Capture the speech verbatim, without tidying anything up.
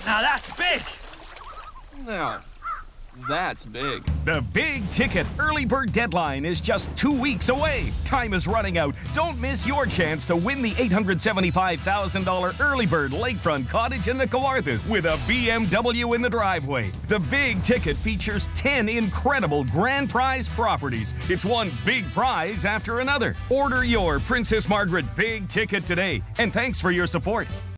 Now that's big! Now, that's big. The big ticket early bird deadline is just two weeks away. Time is running out. Don't miss your chance to win the eight hundred seventy-five thousand dollars early bird lakefront cottage in the Kawarthas with a B M W in the driveway. The big ticket features ten incredible grand prize properties. It's one big prize after another. Order your Princess Margaret big ticket today. And thanks for your support.